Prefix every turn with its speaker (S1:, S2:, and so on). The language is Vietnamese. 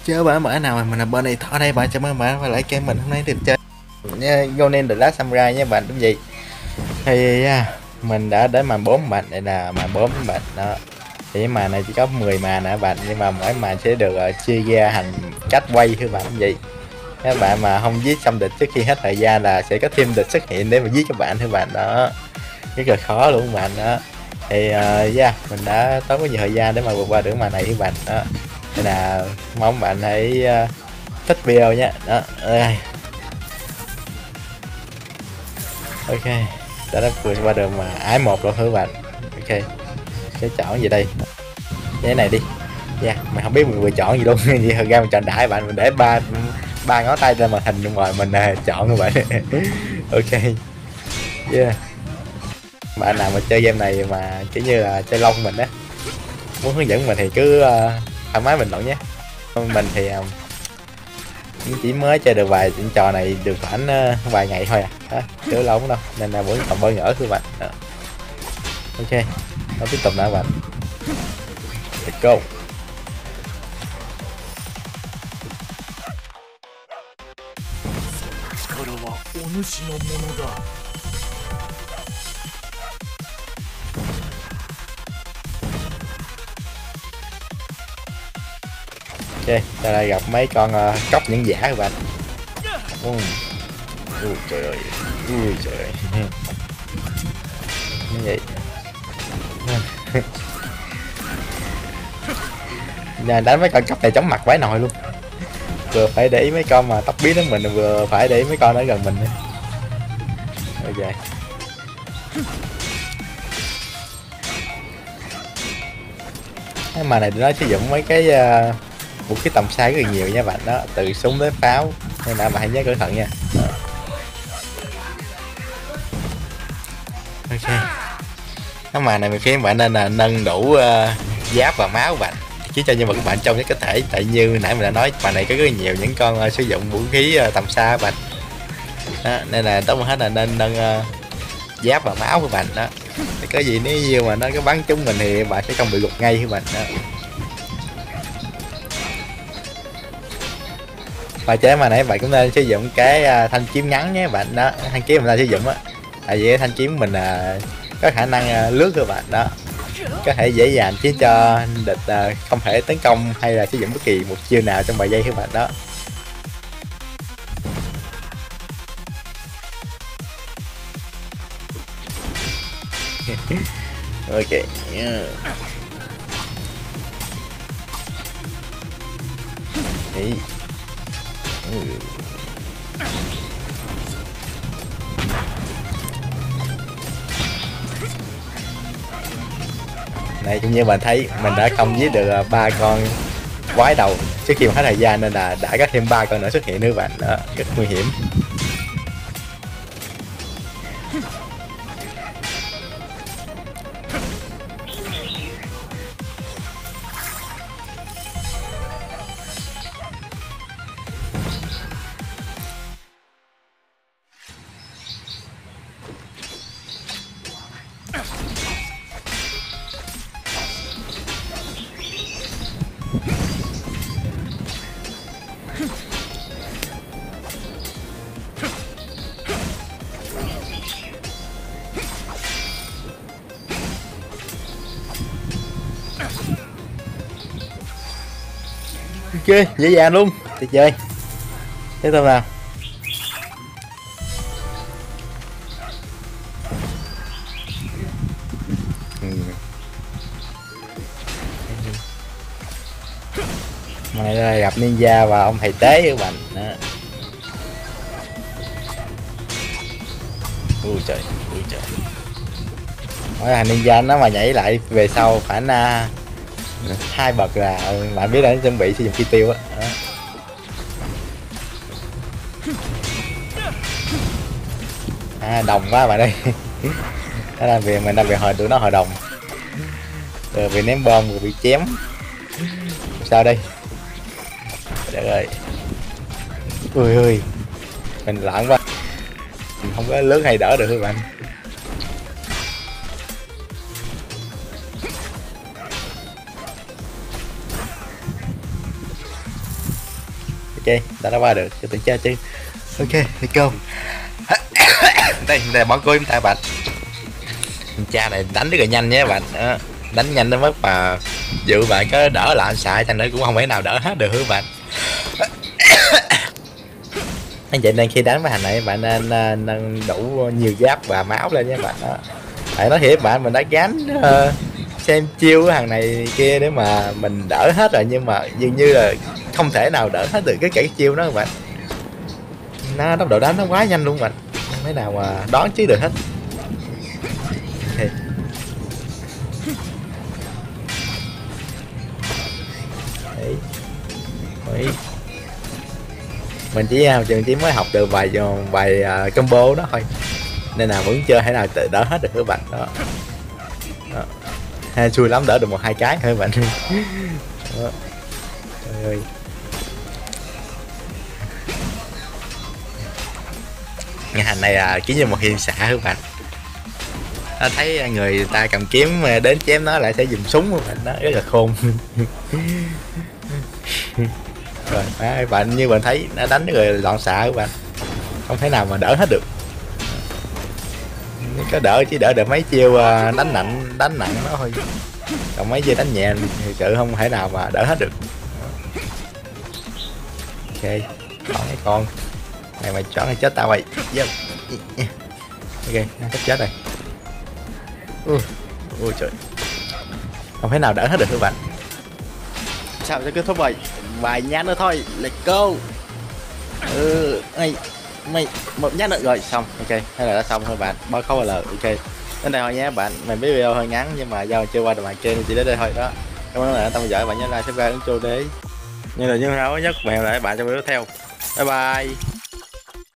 S1: Chớ bả mở nào mà mình là bên này thọ đây bạn, chào mừng bạn quay lại kênh mình. Hôm nay được chơi nha, Golden The Last Samurai nha bạn. Đúng gì thì mình đã đến màn 4 bạn, đây là màn 4 bạn đó. Thì màn này chỉ có 10 màn nữa bạn, nhưng mà mỗi màn sẽ được chia ra thành cách quay thưa bạn. Đúng gì các bạn mà không giết xong địch trước khi hết thời gian là sẽ có thêm địch xuất hiện để mà giết các bạn thưa bạn đó, rất là khó luôn bạn đó. Thì mình đã tốn có nhiều thời gian để mà vượt qua được màn này các bạn đó, nên là mong bạn hãy thích video nhé đó. Ok, đã vượt qua được mà ái một rồi thưa bạn. Ok, sẽ chọn gì đây, cái này đi. Mày không biết mình vừa chọn gì luôn. Vậy thật ra mình chọn đại bạn, mình để ba ngón tay lên màn hình luôn rồi mình chọn các bạn. Ok, bạn nào mà chơi game này mà kiểu như là chơi lâu mình á, muốn hướng dẫn mình thì cứ thoải mái mình luận nhé. Mình thì chỉ mới chơi được vài trò này được khoảng vài ngày thôi à, chứ lâu lắm đâu, nên là vẫn còn bỡ ngỡ thưa bạn đó. Ok, nó tiếp tục nữa bạn, let's go. Ok, ta đây gặp mấy con cóc những giả các bạn. Ui trời ơi, ui trời ơi. Như vậy. Nhà đánh mấy con cóc này chóng mặt vãi nồi luôn, vừa phải để ý mấy con mà tóc biến đến mình, vừa phải để ý mấy con ở gần mình. Ok, cái mà này nó sử dụng mấy cái vũ khí tầm xa rất là nhiều nha bạn đó, từ súng đến pháo, nên là bạn hãy nhớ cẩn thận nha. Ok, cái màn này mình khuyên bạn nên là nâng đủ giáp và máu bạn, chứ cho nhân vật các bạn trong nhất có thể, tại như nãy mình đã nói màn này có rất là nhiều những con sử dụng vũ khí tầm xa bạn đó, nên là tốt hết là nên nâng giáp và máu của bạn đó, thì có gì nếu như mà nó có bắn trúng mình thì bạn sẽ không bị gục ngay các bạn đó. Và chế mà nãy bạn cũng nên sử dụng cái thanh kiếm ngắn nhé bạn đó, thanh kiếm mình đang sử dụng á, tại vì thanh kiếm mình có khả năng lướt các bạn đó, có thể dễ dàng khiến cho địch không thể tấn công hay là sử dụng bất kỳ một chiêu nào trong vài giây các bạn đó. Ok, này cũng như bạn thấy mình đã không giết được ba con quái đầu trước khi mà hết thời gian, nên là đã có thêm ba con nữa xuất hiện nữa bạn đó, rất nguy hiểm. Ok, dễ dàng luôn, tuyệt vời. Tiếp tục nào. Này là gặp ninja và ông thầy tế các bạn đó. Ui trời, ui trời. Mỗi thằng ninja nó mà nhảy lại về sau khoảng 2 bậc là bạn biết đã chuẩn bị sử dụng chi tiêu á. Đồng quá bạn ơi. Đó là vì mình đang bị hồi tụi nó hồi đồng, rồi bị ném bom rồi bị chém, sao đây. Trời ơi, ui ơi, mình loạn quá, mình không có lướt hay đỡ được các bạn. ok, ta đã qua được cái tự chơi chứ. Ok, let's go. Đây là bỏ cối chúng ta bạn. Cha này đánh rất là nhanh nhé bạn. Đó, đánh nhanh đến mức mà dự bạn có đỡ lại xài thành nữa cũng không thể nào đỡ hết được các bạn. Anh vậy nên khi đánh với thằng này bạn nên nâng đủ nhiều giáp và máu lên nhé bạn. Đó, tại nói thiệt bạn, mình đã gánh xem chiêu của thằng này kia để mà mình đỡ hết rồi, nhưng mà dường như là không thể nào đỡ hết được cái chiêu đó các bạn. Nó tốc độ đánh nó quá nhanh luôn bạn, không thể nào mà đón chứ được hết. Đấy. Đấy. Mình chỉ mới học được vài combo đó thôi, nên là vẫn chưa thể nào tự đỡ hết được các bạn. Đó, đó. Hay xui lắm đỡ được 1-2 cái thôi các bạn. Đó. Trời ơi. Nghe hành này kiểu như một hiền xạ các bạn. Nó thấy người ta cầm kiếm đến chém nó lại sẽ dùng súng của mình, nó rất là khôn. Rồi các bạn, như bạn thấy nó đánh người loạn xạ các bạn, không thể nào mà đỡ hết được. Có đỡ chỉ đỡ được mấy chiêu đánh nặng nó thôi, còn mấy chiêu đánh nhẹ thì sự không thể nào mà đỡ hết được. Ok, còn cái con này mày chọn hay chết tao mày. Yep. Ok, nó sắp chết rồi. Ui trời, không thể nào đỡ hết được các bạn. Sao sẽ kết thúc rồi, vài nhát nữa thôi, let's go. Mày một nhát nữa rồi xong. Ok, hay là đã xong thôi bạn, bao khâu là ok. Đến đây thôi nhé bạn, mình biết video hơi ngắn nhưng mà do chưa qua được màn trên chỉ đến đây thôi đó. Cảm ơn các bạn đã theo dõi, bạn nhớ like, subscribe, ấn chuông để như là như nào nhất mèo lại bạn trong video tiếp theo. Bye bye.